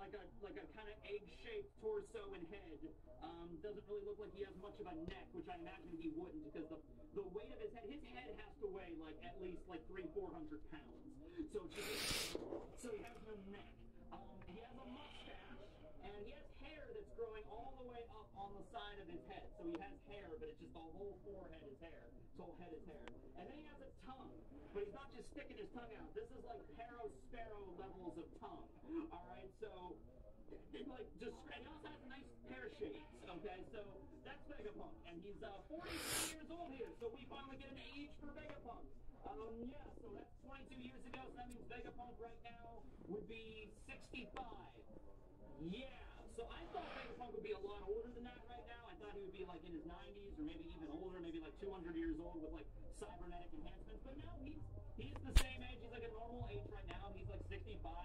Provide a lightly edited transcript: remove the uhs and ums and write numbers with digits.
like a kind of egg-shaped torso and head. Doesn't really look like he has much of a neck, which I imagine he wouldn't, because the weight of his head has to weigh like at least like 300-400 pounds. So he has no neck. He has a mustache, and he has hair that's growing all the way up on the side of his head. So he has hair, but it's just the whole forehead is hair. His whole head is hair. And then he has a tongue, but he's not just sticking his tongue out. This is like Sparrow levels of tongue. All right, so like just, and he also has a nice pair of shades. Okay, so that's Vegapunk, and he's 43 years old here. So we finally get an age for Vegapunk. Yeah, so that's 22 years ago, so that means Vegapunk right now would be 65. Yeah, so I thought Vegapunk would be a lot older than that right now. I thought he would be like in his 90s or maybe even older, maybe like 200 years old with like cybernetic enhancements. But no, he's the same age. He's like a normal age right now. He's like 65.